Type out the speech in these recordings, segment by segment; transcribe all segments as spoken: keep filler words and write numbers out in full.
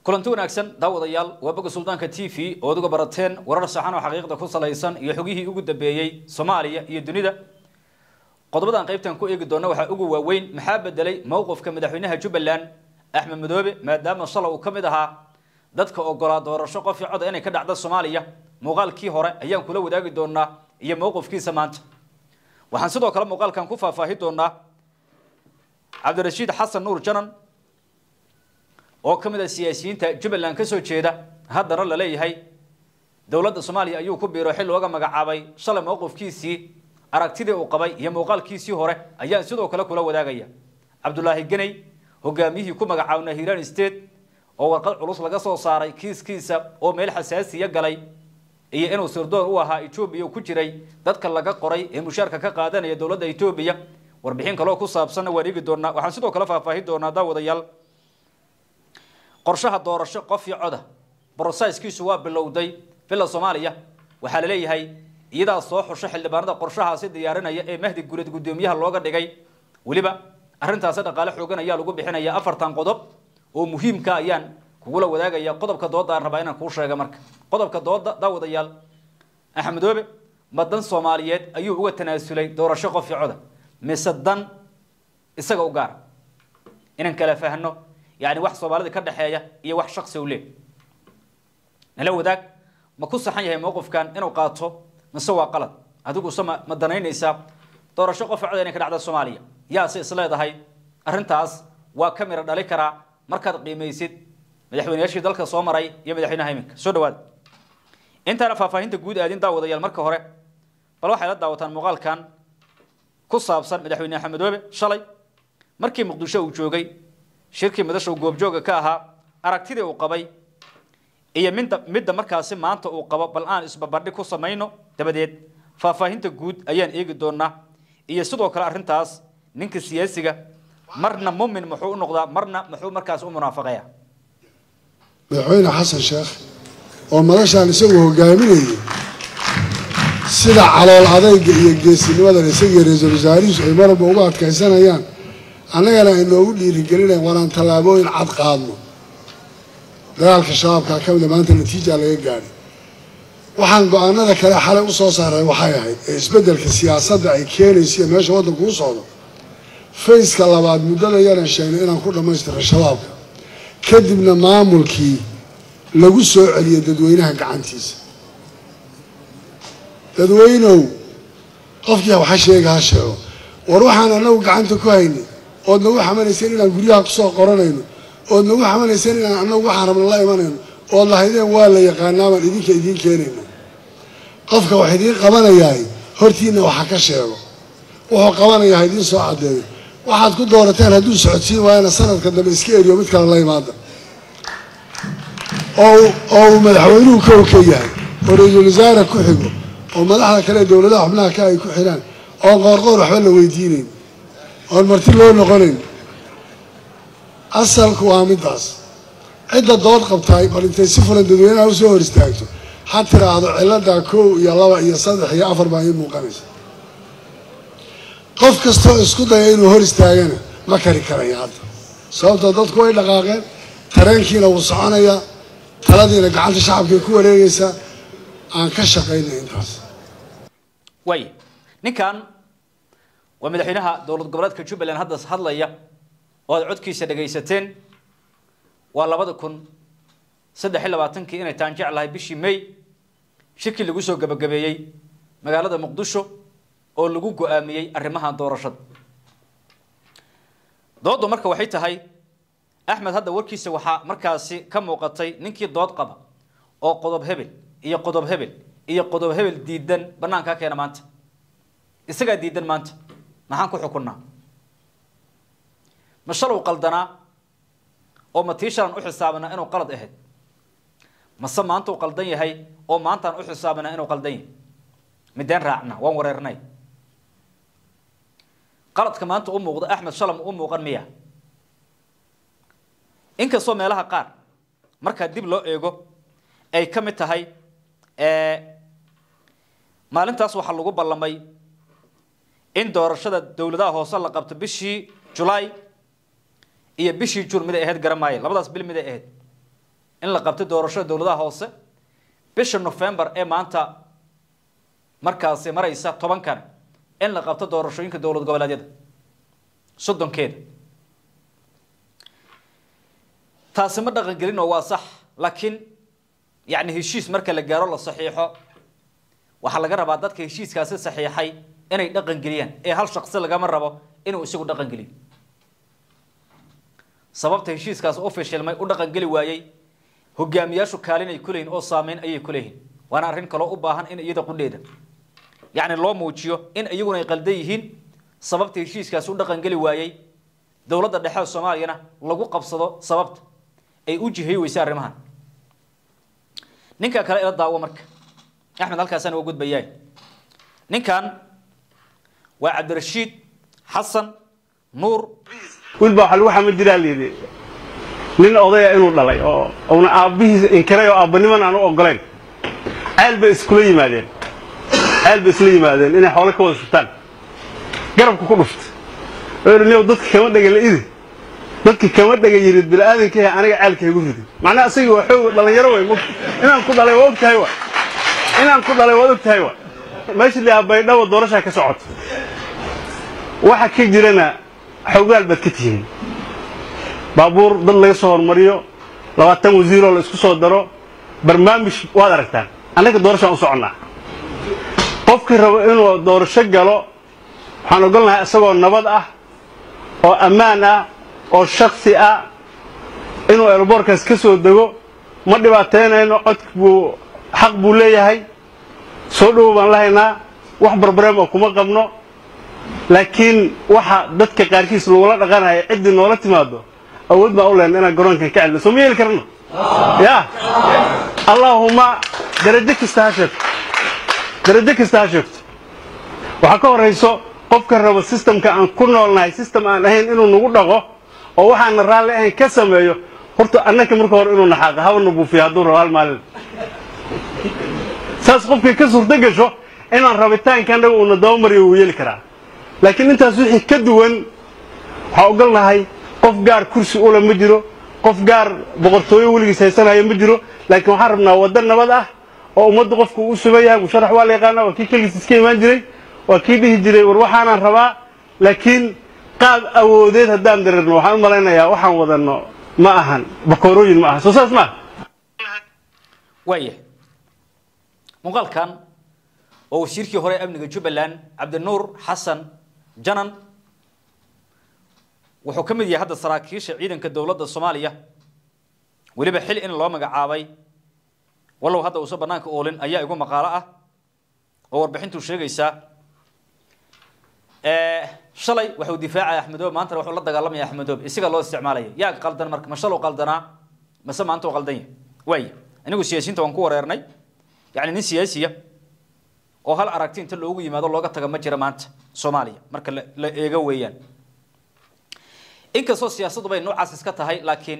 kulanti wanaagsan daawadayaal waa boga suldaanka T V oo uga barateen warar saxan oo xaqiiqda ku salaysan iyo xogihii ugu dambeeyay Soomaaliya iyo dunida qodobadan qaybtan ku eegi doona waxa ugu waaweyn maxaa bedelay mowqifka madaxweynaha Jubbaland Axmed Madoobe maadaama shalay uu kamid ahaa dadka ogolaa doorasho qof cod inay ka dhacdo Soomaaliya muuqaalkii hore ayaan kula wadaagi doonaa iyo mowqifkiisa maanta waxaan sidoo kale muuqaalkan ku faahfaahin doonaa Cabdirashiid Xasan Nuur Janan oo kamid ah siyaasiyiinta Jubbaland ka soo jeeda haddana la leeyahay dawladda Soomaaliya ayuu ku biiro xil looga magacaabay shalay mowqifkiisii aragtidii uu qabay iyo muuqaalkiisii hore ayaa sidoo kale kula wadaagaya Cabdullaahi Ganay hogaamiyihii ku magacaabna Hiiraan State oo warqad culus laga soo saaray kiiskiisa oo meel xasaasiya galay iyo inuu sirdoon u ahaa Itoobiya ku jiray dadka laga qoray ee mushaarka ka qaadanaya dawladda Itoobiya warbixin kale oo ku saabsan wareegi doona waxaan sidoo kale faahfaahin doonaa daawadayaal qorshaha doorasho qof iyo coda processkiisu waa bilowday fila Soomaaliya waxa la leeyahay iyada soo xusho xildhibaanada qorshahaasi diyaarinaya ee Mahdi Guuleed gudoomiyaha looga dhigay waliba arintaas dhaqaale xoogan ayaa lagu bixinaya afartan qodob oo muhiimka ayaan kugula wadaagaya qodobka dooda raba inaan ku sheego marka qodobka dooda daawadayaal Axmed Madoobe madan Soomaaliyeed ayuu uga tanaasulay doorasho qof iyo coda misadan isaga u gaar inaan kala faahno يعني واحد صومالي كده حياة هي واحد شخص وليه نلو ذاك ما كل صحيح هي موقف كان إنه قاطه نسوى قلط هذوك سما مدنين إساب ترى شقف عدنا كده على الصومالية يا سي صلاة هاي أرنتاز وكاميرا عليك را مركز قيمة يسد مدحون يشي ذلك صومري يمدحين هاي منك شو دواد أنت رفع فهمت جود أدين داود يا المركز هره فلو حيلات داوتان مقال كان قصة بصر مدحون يا حمد وبي شلي مركز مقدوشة وجوجي shirkii madasha goobjooga ka ahaa aragtida uu qabay iyo midda midda markaasi maanta uu qabo bal aan isbabardhig ku sameeyno dabadeed faahfaahinta guud ayaan eegi doonaa iyo sidoo kale arintaas ninka siyaasiga marna muumin muxuu u noqdaa marna muxuu markaas u munaafaqaya madaxweyne xasan sheekh oo madashaan isagu hogaaminayay sida calool adayga iyo geesinimada isaga ra'iisul wasaarihiisu ay marba uga adkaysanayaan annagana inoogu dhiirigelinay waraan tallaabooyin cad qaadno dagaalka shabaabka ka mid maanta natiija laga gaaray waxaan go'aanada kale xalay u soo saaray waxay ahayd ee isbeddelka siyaasadda ay keenayso meesha waddanku u socdo fayska labaad muddada yaran sheegnay inaan ku dhammaystiro shabaabka kadibna maamulkii lagu soo celiyay dadweynaha gacantiisa dadweynow qofkii waxa sheega ha sheego war waxaan anagu gacanta ku haynay oo nagu xamalaysan inaan guriyaha ku soo qoranayno oo nagu xamalaysan inaan anagu waxaan rabno la imanayno oo lahaydeen waa la yaqaanaa baan idinka idiin keenayno qofka wax idiin qabanayahay hortiina waxa ka sheego wuxuu qabanayaa idiin soo cadeeyo waxaad ku doorateen hadduu socodsiin waayana sanadka dambe iska eriyo mid kale la imaada oo oo madaxweynuhu ka ka yahay oo ra'iisul wasaare ku xigo oo madaxda kale dawladaha xubnaha ka ay ku xiraan oo qoorqoor waxba la weydiinayn oo marti loo noqonayn asalku waa midaas cidda dood qabtay bal intay si fulan dadweynaha u soo hor istaagto ha tiraahdo cilada kow iyo laba iyo saddex iyo afar baa ii muuqanaysa qof kastoo isku daya inuu hor istaagana ma kari karaya hadda sababtoo dadku way dhaqaaqeen tareenkiina wuu soconayaa taladiina gacanta shacabkay ku wareegaysaa aan ka shaqaynay intaas way ninkan waa madaxweynaha dawlad goboleedka Jubbaland hadda hadlaya oo codkiisa dhageysateen waa laba kun saddex iyo labaatan inay taan jeclahay bishii May shirkii lagu soo gabagabeeyay magaalada Muqdisho oo lagu go'aamiyay arrimaha doorashada doodu marka waxay tahay Axmed hadda warkiisa waxa markaasi ka muuqatay ninkii dood qaba oo qodob hebel iyo qodob hebel iyo qodob hebel diidan banaanka keena maanta isaga diidan maanta maxaan ku xukunaa mashalow qaldana oo matiishan u xisaabana inuu qalad ahayd mase maanta uu qaldan yahay oo maanta aan u xisaabana inuu qaldan yahay midaan raacna waan wareernay qaladka maanta u muuqda Axmed Shalam u muuqan miya inkastoo meelaha qaar marka dib loo eego ay ka mid tahay ee maalintaas waxa lagu ballamay in doorashada dawladaha hoose la qabto bishii July iyo bishii June mid ay ahayd garamaaye labadaas bil mid ay ahayd in la qabto doorashada dowladaha hoose bisha November ee maanta markaas maraysa tobankan in la qabto doorashooyinka dowlad goboleedyada soddonkeeda taasi ma dhaqan gelin oo waa sax laakiin يعني هشيس مركز الجارة الصحيحة وحلا جرب عدد كهشيس كاسة صحيحي إنه يدقن جليان إيه هالشخص اللي جمر ربه إنه يسوق دقن جلي سبب تهشيس كاس أوفيشال ما يقول دقن جلي وياي هو جامياش وكالين يكلين أو صامين أي كلين وأنا أرهن كلا أباهن إن يدقن ليدا يعني الله موجيه إن أيقون يقلديهن سبب تهشيس كاس دقن جلي وياي دولة الدحيح الصومالية أنا لقوا قبضة سببت أي وجهي ويسار مهان ninka kale ila daawo marka Axmed halkaas aan ugu gudbayay ninkan waa Cabdirashiid Xasan Nuur wilba waxa lagu xamid jiraa leeyahay nin odaya inuu dhalay oo una aabihiis inkiray oo aabaniman aan u ogolayn aalba isku yimaadeen aalba isku yimaadeen inay xoolo ka wada shubtaan garabku ku dhuft oo inuu dadka kama dhagal idin dadka kama dhaga yirid bil aadanka aniga caalka igu riday macna asaga wuxuu dhalinyaro way inaan ku dhalay waa ogtahay waa inaan ku dhalay waa ogtahay waa meeshii la baydhabo doorasho ka socoto waxa ka jirana xogaal bad ka tihiin baabuur dad laga soo hormariyo labaatan wasiir oo la isku soo daro barnaamij waad aragtaan anaga doorasho u soconaa qofkii rabo inuu doorasho galo waxaan ogolnahay asagoo nabad ah oo ammaan ah oo shakhsi ah inuu elborkaas ka soo dago ma dhibaateynayno codku buu xaq buu leeyahay soo dhow baan lahaynaa wax barbareem oo kuma qabno laakiin waxa dadka qaarkiis loola dhaqanayo cid noola timaado awood baa u leeyahay inaan garoonkan ka celino soo meeli karno ya allahumma darajo kasta ha sheegto darajo kasta ha sheegto waxa ka horeyso qofka rabo systemka aan ku noolnahay system aan ahayn inuu nagu dhaqo oo waxaan raali ahayn ka sameeyo horta annaka marka hore inuu naxaaqo hawna buufiyo hadduu rabo hal maalin saas qofkii ka suurta gasho inaan rabitaankan anagu una daba mariyo wuu yeeli karaa laakiin intaas wixii ka duwan waxaa ogolnahay qof gaar kursi ula ma jiro qof gaar boqortooyo weligiis haysanayo ma jiro laakiin waxaan rabnaa wadda nabad ah oo ummadda qofku u subayahay musharax waa la yaqaanaa waa kii keligiis iska imaan jiray waa kii dhihi jiray war waxaanaan rabaa laakiin qaab awoodeed haddaan dareerno waxaan u malaynayaa waxaan wadano ma ahan bakoorooyin ma aha soo saas ma waaye muuqaalkan oo wasiirkii hore amniga Jubbaland Cabdinuur Xasan Janan wuxuu ka mid yahay hadda saraakiisha ciidanka dawladda Soomaaliya waliba xil in loo magacaabay wallow hadda uu soo banaanka oolin ayaa igu maqaalo ah oo warbixintu sheegaysa ee shalay wuxuu difaacay Axmedow maanta wuxuu la dagaalamay Axmedow isaga loo isticmaalay yaa qaldan marka ma shalo qaldana mase maanta uu qaldan yahay way anigu siyaasiyiinta waan ku wareernay يعني nin siyaasiya oo hal aragti inta loogu yimaado looga taga ma jira maanta Soomaaliya marka la eega weeyaan inkastoo siyaasaddu bay noocaas iska tahay laakiin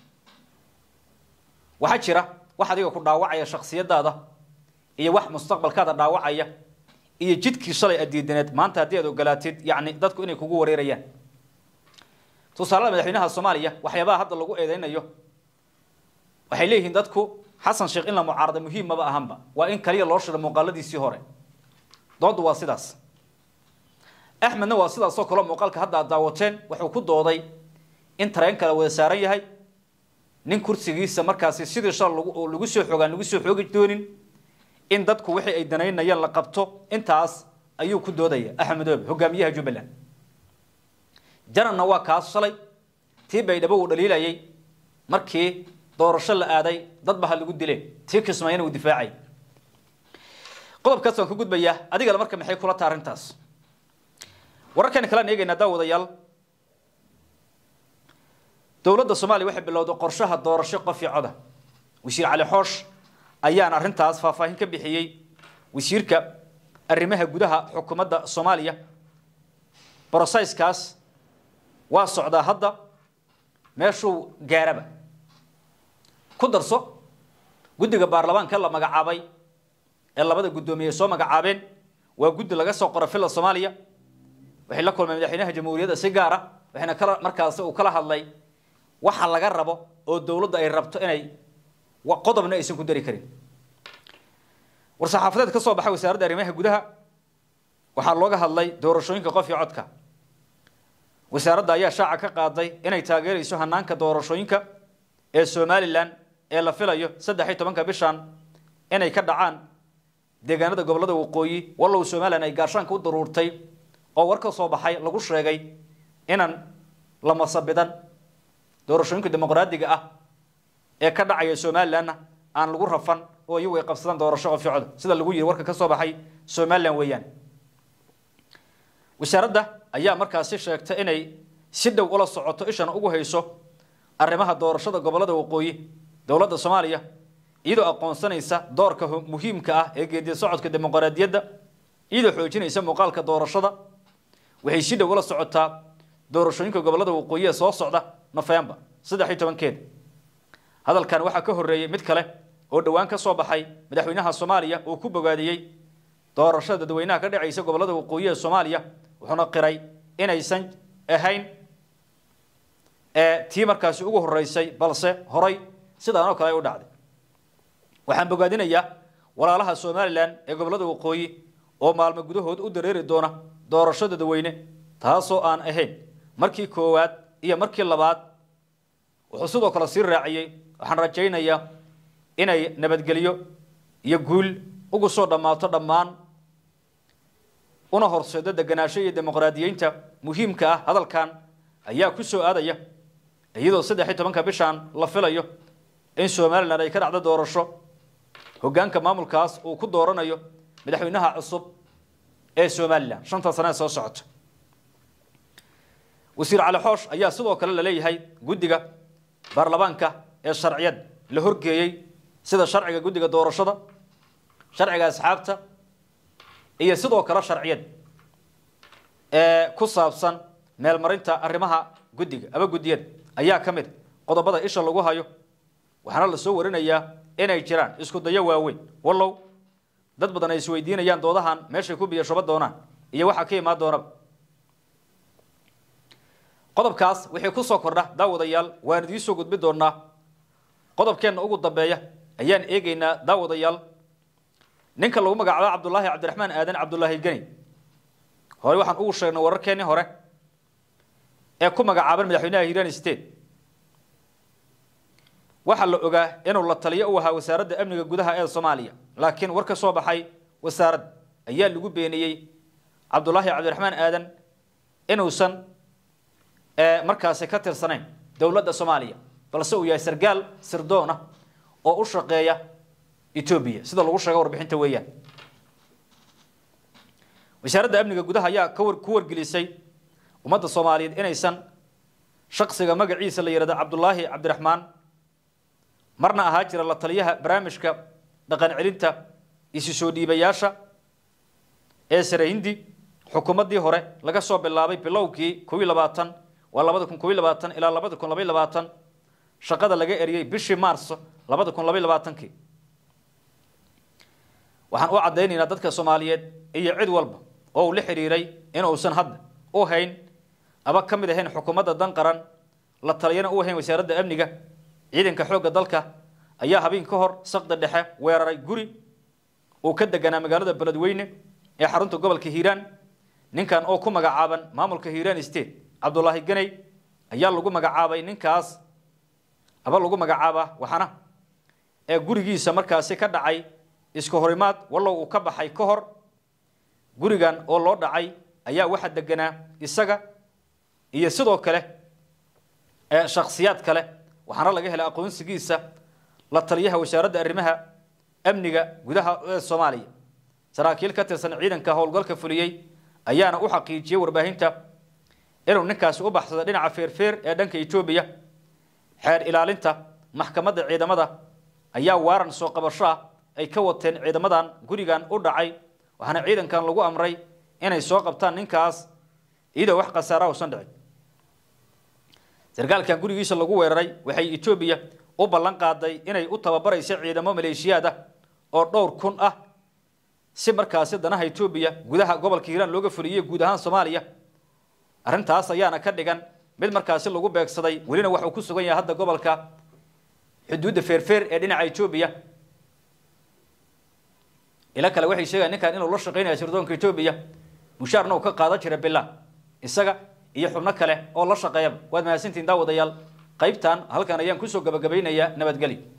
waxa jira wax adiga ku dhaawacaya shakhsiyadaada iyo wax mustaqbalkaada dhaawacaya iyo jidkii shalay adiidaneed maanta hadii aad ogolaatid yani dadku inay kugu wareerayaan tusaale madaxweynaha Soomaaliya waxyaabaha hadda lagu eedeynayo waxay leeyihiin dadku حسن شيخ إنه معارضة مهمة بقى أهم بقى وإن كليه لورش المقالة دي سيهورة ضد واسداس أحمد نو واسداس صو كلام مقال كهذا دعوتين وحكود ضوضي إن ترين كلا وسارية هاي نين كرسي جيس مركز سيد الشر لجوسي حوجان لجوسي حوج دونين إن ضدك وحي أيدنين نيال لقبته أنت عاس أيو كود ضوضي أحمد أب حجاميها جبلان جرى النوا كاس صلي تيبي يدبوا دليل أي مركي doorasho la aaday dad ba lagu dilay tii kismayna uu difaacay qodobkaas aan ku gudbaya adiga marka maxay kula taarintaas wararkan kala neegayna daawadayaal dawladda Soomaaliya waxay bilowday qorshaha doorasho qof iyo cod ah wasiir Cali Xoosh ayaan arintaas faahfaahin ka bixiyay wasiirka arrimaha gudaha xukuumadda Soomaaliya processkaas waa socda hadda meeshuu gaaraba ku darso guddiga baarlamaanka la magacaabay ee labada gudoomiye soo magacaabeen waa guddi laga soo qoray filla Soomaaliya waxay la kulmeen madaxweynaha jamhuuriyadda si gaar ah waxayna kala markaas uu kala hadlay waxa laga rabo oo dawladda ay rabto inay وقضبنا إيسن كدري كريم ورصحافات كسو بحا وسارة arrimaha gudaha waxaa looga hadlay doorashooyinka qof iyo codka wasaaradda ayaa shaaca ka qaaday inay taageerayso hanaanka doorashooyinka ee Somaliland ee la filayo saddex iyo tobanka bishan inay ka dhacaan deegaanada gobolada waqooyi wallow Somaliland ay gaashaan ku daruurtay oo warka soo baxay lagu sheegay inaan la masabidan doorashooyinka dimuqraadiga ah ee ka dhacaya Somaliland aan lagu rafan oo iyagu ay qabsadaan doorasho qof iyo cod sida lagu yiri warka ka soo baxay Somaliland weeyaan wasaaradda ayaa markaasi sheegtay inay si dhow ula socoto ishan ugu hayso arrimaha doorashada gobolada waqooyi dawladda Soomaaliya iyadoo aqoonsanaysa doorka muhiimka ah ee geedi socodka dimuqraadiyadda iyadoo xoojinaysa muuqaalka doorashada waxay si dhow ula socotaa doorashooyinka gobolada waqooyi ee soo socda November saddex iyo tobankeed hadalkan waxa ka horeeyay mid kale oo dhawaan ka soo baxay madaxweynaha Soomaaliya oo ku bogaadiyay doorashada dadweynaha ka dhacaysa gobolada waqooyi ee Soomaaliya wuxuuna qiray inaysan ahayn ee tii markaas ugu horeysay balse horay sidaan oo kale u dhacday waxaan bogaadinayaa walaalaha Somaliland ee gobolada waqooyi oo maalmo gudahood u dareeri doona doorashada dadweyne taasoo aan ahayn markii koowaad iyo markii labaad wuxuu sidoo kale sii raaciyay waxaan rajaynayaa inay nabadgeliyo iyo guul ugu soo dhamaato dhammaan una horseedo deganaansho iyo dimuqraadiyiinta muhiimka ah hadalkan ayaa ku soo aadaya iyadoo saddex iyo tobanka bishan la filayo in Somaliland ay ka dhacdo doorasho hoggaanka maamulkaas uu ku dooranayo madaxweynaha cusub ee Somaliland shanta sano soo socota wasiir Cali Xoosh ayaa sidoo kale la leeyahay guddiga baarlamaanka ee sharciyad la horgeeyay sida sharciga guddiga doorashada sharciga asxaabta iyo sidoo kale sharciyad ee ku saabsan meel marinta arrimaha guddiga aba guddiyada ayaa kamid qodobada isha lagu hayo waxaana la soo warinayaa inay jiraan isku dayo waaweyn wallow dad badan ay isweydiinayaan doodahan meesha ku biyo shaba doonaan iyo waxa ka imaan doona qodobkaas wixii ku soo kordha daawadayaal waan idin soo gudbi doonaa qodobkeena ugu dambeeya ayaan eegaynaa daawadayaal ninka lagu magacaabo Cabdullaahi Cabdiraxmaan Aadan Cabdullaahi Gani hore waxaan ugu sheegnay wararkeeni hore ee ku magacaaban madaxweynaha Hiiraan State waxa la ogaa inuu la taliyo u ahaa wasaaradda amniga gudaha ee Soomaaliya laakiin warka soo baxay wasaaradda ayaa lagu beeniyay Cabdullaahi Cabdiraxmaan Aadan inuusan ee markaas ka tirsaneen dawladda Soomaaliya balse uu yahay sargaal sirdoon ah oo u shaqeeya Ethiopia sida lagu sheegay warbixinta weeyaan wasaaradda amniga gudaha ayaa ka war ku wargelisay ummadda Soomaaliyeed inaysan shakhsiga magaciisa la yiraahdo Cabdullaahi Cabdiraxmaan marna ahaa jira la taliyaha barnaamijka dhaqan celinta isu soo dhiibayaasha ee sare hindi xukuumaddii hore laga soo bilaabay bilowgii kow iyo labaatan waa labada kun kow iyo labaatan ilaa labada kun laba iyo labaatan shaqada laga eriyay bishii Maarso labada kun laba iyo labaatan kii waxaan u cadeynaynaa dadka Soomaaliyeed iyo cid walba oo la xiriiray in uusan hadda u hayn aba kamid ahayn xukuumadda dan qaran la taliyana u hayn wasaaradda amniga ciidanka xoogga dalka ayaa habeen ka hor saqda dhexe weeraray guri oo ka deganaa magaalada Beledweyne ee xarunta gobolka Hiiraan ninkan oo ku magacaaban maamulka Hiiraan State Cabdullaahi Gani ayaa lagu magacaabay ninkaas aba lagu magacaaba waxana ee gurigiisa markaas ka dhacay isku horimaad wallow uu ka baxay ka hor gurigan oo loo dhacay ayaa waxa deganaa isaga iyo sidoo kale ee shakhsiyaad kale waxaana laga helay aqoonsigiisa la taliyaha wasaaradda arrimaha amniga gudaha ee Soomaaliya saraakiil ka tirsan ciidanka howlgalka fuliyay ayaana u xaqiijiyay warbaahinta inuu ninkaas u baxsaday dhinaca feerfeer ee dhanka Ethiopia xeer ilaalinta maxkamadda ciidamada ayaa waaran soo qabasho ay ka wateen ciidamadan gurigan u dhacay waxaana ciidankan lagu amray inay soo qabtaan ninkaas iyadoo wax qasaara uusan dhicin sargaalkan gurigiisa lagu weeraray waxay Ethiopia u ballan qaaday inay u tababarayso ciidamo maleeshiyaad ah oo dhowr kun ah si markaas danaha Ethiopia gudaha gobolka Hiiraan looga fuliyay guud ahaan Soomaaliya arintaas ayaana ka dhigan mid markaas lagu beegsaday welina waxa uu ku sugan yahay hadda gobolka xuduudda feerfeer ee dhinaca Ethiopia ila kale waxay sheegayaan ninkan inuu la shaqeynayo sirdoonka Ethiopia mushaarna uu ka qaadan jiray bilaa isaga iyo xubno kale oo la shaqeeya waad mahadsantiin daawadayaal qaybtan halkan ayaan ku soo gabagabaynayaa nabadgelyo